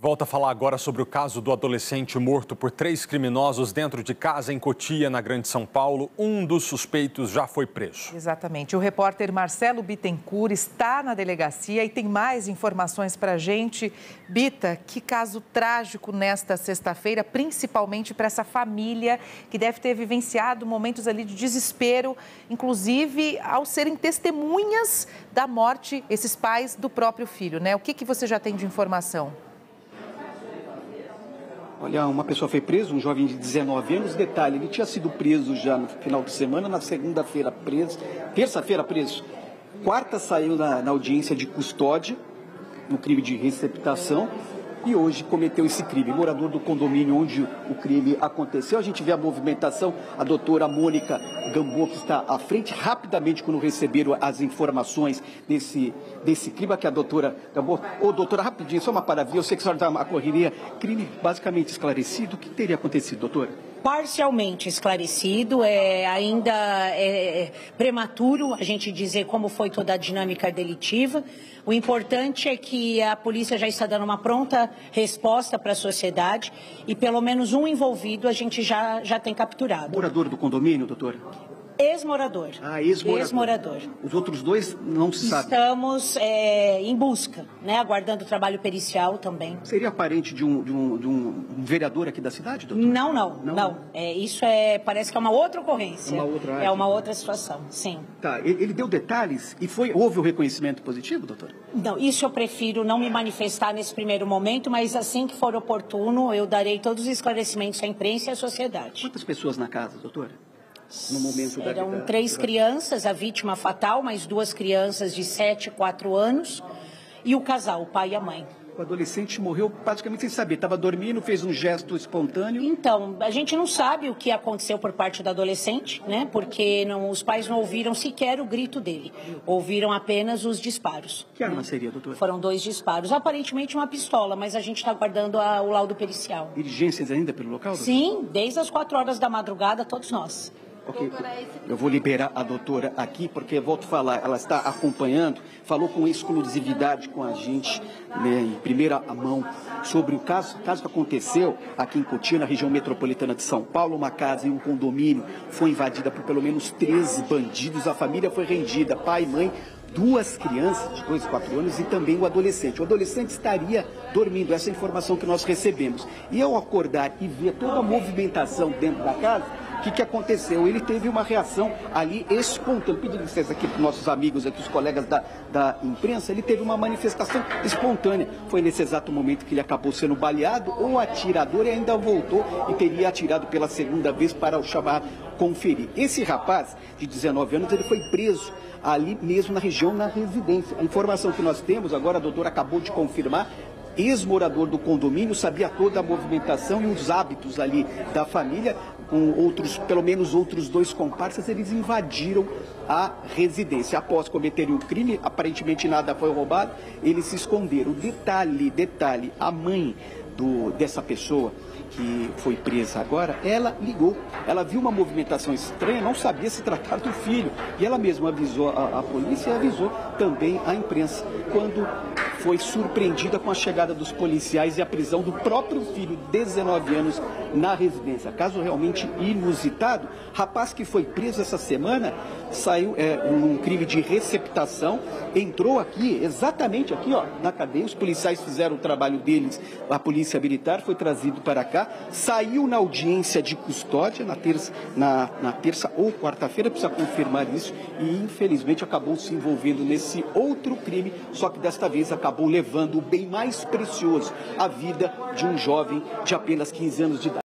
Volta a falar agora sobre o caso do adolescente morto por 3 criminosos dentro de casa em Cotia, na Grande São Paulo. Um dos suspeitos já foi preso. Exatamente. O repórter Marcelo Bittencourt está na delegacia e tem mais informações para a gente. Bita, que caso trágico nesta sexta-feira, principalmente para essa família que deve ter vivenciado momentos ali de desespero, inclusive ao serem testemunhas da morte, esses pais do próprio filho, né? O que você já tem de informação? Olha, uma pessoa foi presa, um jovem de 19 anos. Detalhe, ele tinha sido preso já no final de semana, na segunda-feira preso, terça-feira preso. Quarta saiu na audiência de custódia, no crime de receptação, e hoje cometeu esse crime. Morador do condomínio onde o crime aconteceu. A gente vê a movimentação, a doutora Mônica Gamboa, que está à frente, rapidamente quando receberam as informações desse crime. Aqui a doutora Gamboa. Ô, doutora, rapidinho, só uma palavrinha, eu sei que a senhora está uma correria. Crime basicamente esclarecido. O que teria acontecido, doutora? Parcialmente esclarecido, ainda é prematuro a gente dizer como foi toda a dinâmica delitiva. O importante é que a polícia já está dando uma pronta resposta para a sociedade e pelo menos um envolvido a gente já tem capturado. Morador do condomínio, doutora? Ex-morador. Ah, ex-morador. Ex-morador. Os outros dois não se sabe. Estamos em busca, né, aguardando o trabalho pericial também. Seria parente de um vereador aqui da cidade, doutor? Não. Isso parece que é uma outra ocorrência. É uma outra situação, sim. Tá, ele deu detalhes e houve o reconhecimento positivo, doutor? Não, isso eu prefiro não me manifestar nesse primeiro momento, mas assim que for oportuno, eu darei todos os esclarecimentos à imprensa e à sociedade. Quantas pessoas na casa, doutora? No momento Eram 3 crianças, a vítima fatal, mais 2 crianças de 7 e 4 anos e o casal, o pai e a mãe. O adolescente morreu praticamente sem saber, estava dormindo, fez um gesto espontâneo. Então, a gente não sabe o que aconteceu por parte do adolescente, né? Porque os pais não ouviram sequer o grito dele, ouviram apenas os disparos. Que arma seria, doutora? Foram 2 disparos, aparentemente uma pistola, mas a gente está aguardando o laudo pericial. Diligências ainda pelo local, doutora? Sim, desde as 4 horas da madrugada, todos nós. Ok, eu vou liberar a doutora aqui, porque, volto a falar, ela está acompanhando, falou com exclusividade com a gente, né, em primeira mão, sobre o caso que aconteceu aqui em Cotia, na região metropolitana de São Paulo. Uma casa e um condomínio foi invadida por pelo menos 3 bandidos, a família foi rendida, pai, mãe, 2 crianças de 2 e 4 anos e também o adolescente. O adolescente estaria dormindo, essa é a informação que nós recebemos. E ao acordar e ver toda a movimentação dentro da casa, o que aconteceu? Ele teve uma reação ali espontânea. Pedindo licença aqui para os nossos amigos, aqui, os colegas da imprensa, ele teve uma manifestação espontânea. Foi nesse exato momento que ele acabou sendo baleado. O atirador ainda voltou e teria atirado pela segunda vez para o chamar conferir. Esse rapaz, de 19 anos, ele foi preso ali mesmo na região, na residência. A informação que nós temos, agora a doutora acabou de confirmar, ex-morador do condomínio, sabia toda a movimentação e os hábitos ali da família, com pelo menos outros 2 comparsas, eles invadiram a residência. Após cometerem o crime, aparentemente nada foi roubado, eles se esconderam. Detalhe, a mãe dessa pessoa que foi presa agora, ela ligou, ela viu uma movimentação estranha, não sabia se tratar do filho, e ela mesma avisou a polícia e avisou também a imprensa, quando foi surpreendida com a chegada dos policiais e a prisão do próprio filho, 19 anos, na residência. Caso realmente inusitado, rapaz que foi preso essa semana, saiu num crime de receptação, entrou aqui, exatamente aqui, ó, na cadeia, os policiais fizeram o trabalho deles, a polícia militar foi trazido para cá, saiu na audiência de custódia na terça ou quarta-feira, precisa confirmar isso, e infelizmente acabou se envolvendo nesse outro crime, só que desta vez acabou levando o bem mais precioso, a vida de um jovem de apenas 15 anos de idade.